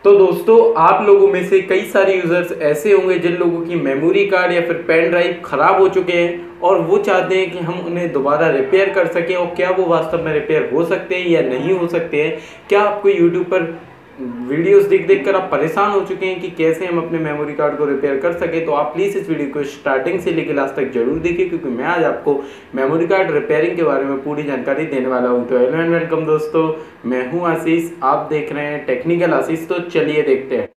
तो दोस्तों, आप लोगों में से कई सारे यूज़र्स ऐसे होंगे जिन लोगों की मेमोरी कार्ड या फिर पेन ड्राइव ख़राब हो चुके हैं और वो चाहते हैं कि हम उन्हें दोबारा रिपेयर कर सकें। और क्या वो वास्तव में रिपेयर हो सकते हैं या नहीं हो सकते हैं? क्या आपको यूट्यूब पर वीडियोस देख कर आप परेशान हो चुके हैं कि कैसे हम अपने मेमोरी कार्ड को रिपेयर कर सकें? तो आप प्लीज़ इस वीडियो को स्टार्टिंग से लेकर लास्ट तक जरूर देखिए, क्योंकि मैं आज आपको मेमोरी कार्ड रिपेयरिंग के बारे में पूरी जानकारी देने वाला हूं। तो हेलो एंड वेलकम दोस्तों, मैं हूं आशीष, आप देख रहे हैं टेक्निकल आशीष। तो चलिए देखते हैं।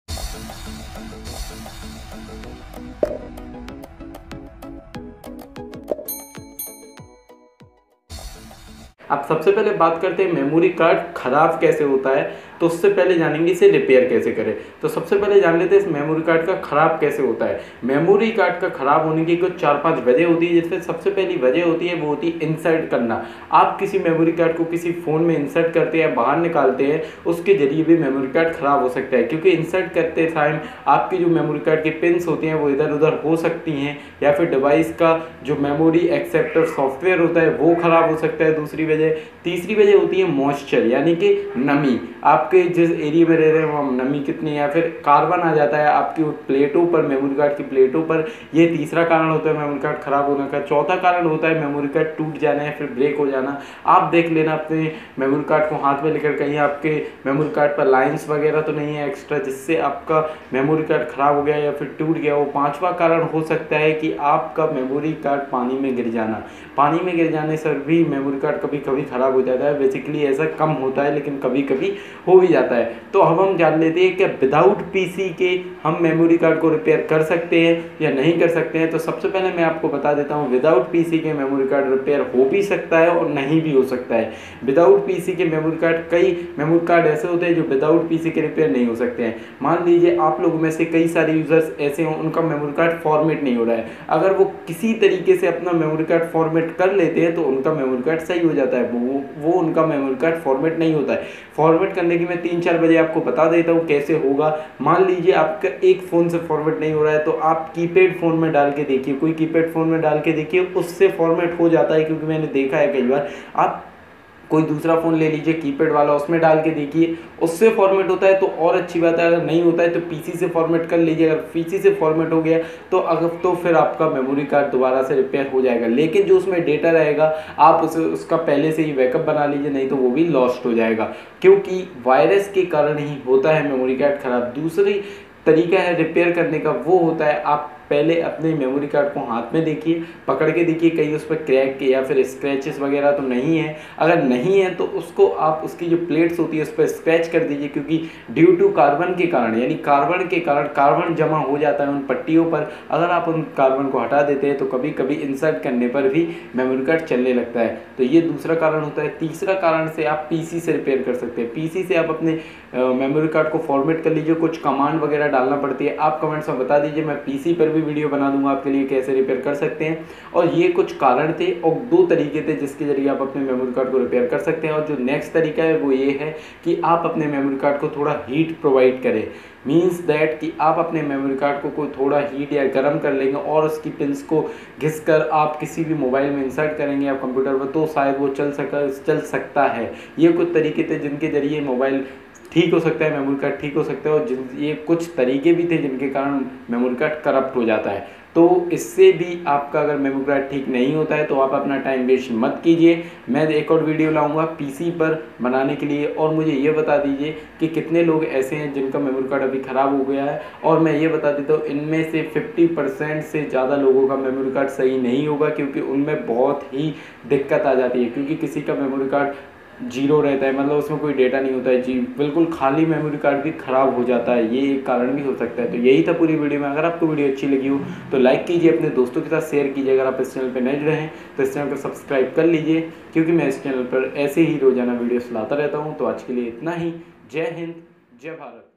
आप सबसे पहले बात करते हैं मेमोरी कार्ड खराब कैसे होता है। तो उससे पहले जानेंगे इसे रिपेयर कैसे करें। तो सबसे पहले जान लेते हैं इस मेमोरी कार्ड का खराब कैसे होता है। मेमोरी कार्ड का खराब होने की कुछ 4-5 वजह होती है, जिसमें सबसे पहली वजह होती है वो होती है इंसर्ट करना। आप किसी मेमोरी कार्ड को किसी फ़ोन में इंसर्ट करते हैं, बाहर निकालते हैं, उसके जरिए भी मेमोरी कार्ड खराब हो सकता है। क्योंकि इंसर्ट करते टाइम आपकी जो मेमोरी कार्ड की पिन्स होती हैं वो इधर उधर हो सकती हैं, या फिर डिवाइस का जो मेमोरी एक्सेप्टर सॉफ्टवेयर होता है वो खराब हो सकता है। दूसरी वजह, तीसरी वजह होती है मॉइस्चर, यानी कि नमी। आपके जिस एरिया में रह रहे हैं वहाँ नमी कितनी, या फिर कार्बन आ जाता है आपकी प्लेटों पर, मेमोरी कार्ड की प्लेटों पर। ये तीसरा कारण होता है मेमोरी कार्ड खराब होने का। चौथा कारण होता है मेमोरी कार्ड टूट जाना या फिर ब्रेक हो जाना। आप देख लेना अपने मेमोरी कार्ड को हाथ में लेकर, कहीं आपके मेमोरी कार्ड पर लाइंस वगैरह तो नहीं है एक्स्ट्रा, जिससे आपका मेमोरी कार्ड खराब हो गया या फिर टूट गया हो। पांचवा कारण हो सकता है कि आपका मेमोरी कार्ड पानी में गिर जाना। पानी में गिर जाने से भी मेमोरी कार्ड कभी कभी खराब हो जाता है। बेसिकली ऐसा कम होता है, लेकिन कभी कभी हो भी जाता है। तो अब हम जान लेते हैं कि विदाउट पीसी के हम मेमोरी कार्ड को रिपेयर कर सकते हैं या नहीं कर सकते हैं। तो सबसे पहले मैं आपको बता देता हूं, विदाउट पीसी के मेमोरी कार्ड रिपेयर हो भी सकता है और नहीं भी हो सकता है। विदाउट पीसी के मेमोरी कार्ड, कई मेमोरी कार्ड ऐसे होते हैं जो विदाउट पीसी के रिपेयर नहीं हो सकते हैं। मान लीजिए आप लोगों में से कई सारे यूजर्स ऐसे हों, उनका मेमोरी कार्ड फॉर्मेट नहीं हो रहा है। अगर वो किसी तरीके से अपना मेमोरी कार्ड फॉर्मेट कर लेते हैं तो उनका मेमोरी कार्ड सही हो जाता है। वो उनका मेमोरी कार्ड फॉर्मेट नहीं होता है। फॉर्मेट करने की मैं 3-4 बजे आपको बता देता हूँ कैसे होगा। मान लीजिए आपका एक फ़ोन से फॉर्मेट नहीं हो रहा है, तो आप कीपैड फ़ोन में डाल के देखिए, कोई कीपैड फ़ोन में डाल के देखिए, उससे फॉर्मेट हो जाता है। क्योंकि मैंने देखा है कई बार। आप कोई दूसरा फ़ोन ले लीजिए कीपैड वाला, उसमें डाल के देखिए, उससे फॉर्मेट होता है तो और अच्छी बात है। अगर नहीं होता है तो पीसी से फॉर्मेट कर लीजिए। अगर पीसी से फॉर्मेट हो गया तो फिर आपका मेमोरी कार्ड दोबारा से रिपेयर हो जाएगा। लेकिन जो उसमें डेटा रहेगा आप उसका पहले से ही बैकअप बना लीजिए, नहीं तो वो भी लॉस्ट हो जाएगा। क्योंकि वायरस के कारण ही होता है मेमोरी कार्ड खराब। दूसरी तरीका है रिपेयर करने का, वो होता है आप पहले अपने मेमोरी कार्ड को हाथ में देखिए, पकड़ के देखिए कहीं उस पर क्रैक या फिर स्क्रैचेस वगैरह तो नहीं है। अगर नहीं है तो उसको आप, उसकी जो प्लेट्स होती है उस पर स्क्रैच कर दीजिए। क्योंकि ड्यू टू कार्बन के कारण, यानी कार्बन के कारण कार्बन जमा हो जाता है उन पट्टियों पर। अगर आप उन कार्बन को हटा देते हैं तो कभी कभी इंसर्ट करने पर भी मेमोरी कार्ड चलने लगता है। तो ये दूसरा कारण होता है। तीसरा कारण से आप पीसी से रिपेयर कर सकते हैं। पीसी से आप अपने मेमोरी कार्ड को फॉर्मेट कर लीजिए। कुछ कमांड वगैरह डालना पड़ती है, आप कमेंट्स में बता दीजिए, मैं पीसी पर भी वीडियो बना दूंगा आपके लिए कैसे रिपेयर कर सकते हैं। और ये कुछ कारण थे और 2 तरीके थे जिसके जरिए आप अपने मेमोरी कार्ड को रिपेयर कर सकते हैं। और जो नेक्स्ट तरीका है वो ये है कि आप अपने मेमोरी कार्ड को थोड़ा हीट प्रोवाइड करें। मीन्स दैट कि आप अपने मेमोरी कार्ड को कोई थोड़ा हीट या गर्म कर लेंगे और उसकी पिन्स को घिसकर आप किसी भी मोबाइल में इंसर्ट करेंगे या कंप्यूटर पर, तो शायद वो चल सकता है। ये कुछ तरीके थे जिनके जरिए मोबाइल ठीक हो सकता है, मेमोरी कार्ड ठीक हो सकता है। और ये कुछ तरीके भी थे जिनके कारण मेमोरी कार्ड करप्ट हो जाता है। तो इससे भी आपका अगर मेमोरी कार्ड ठीक नहीं होता है तो आप अपना टाइम वेस्ट मत कीजिए। मैं एक और वीडियो लाऊंगा पीसी पर बनाने के लिए। और मुझे ये बता दीजिए कि कितने लोग ऐसे हैं जिनका मेमोरी कार्ड अभी ख़राब हो गया है। और मैं ये बता देता हूँ, इनमें से 50% से ज़्यादा लोगों का मेमोरी कार्ड सही नहीं होगा, क्योंकि उनमें बहुत ही दिक्कत आ जाती है। क्योंकि किसी का मेमोरी कार्ड 0 रहता है, मतलब उसमें कोई डेटा नहीं होता है जी, बिल्कुल खाली मेमोरी कार्ड भी ख़राब हो जाता है। ये एक कारण भी हो सकता है। तो यही था पूरी वीडियो में। अगर आपको वीडियो अच्छी लगी हो तो लाइक कीजिए, अपने दोस्तों के साथ शेयर कीजिए। अगर आप इस चैनल पर नए जुड़े हैं तो इस चैनल को सब्सक्राइब कर लीजिए, क्योंकि मैं इस चैनल पर ऐसे ही रोजाना वीडियोस लाता रहता हूँ। तो आज के लिए इतना ही। जय हिंद, जय भारत।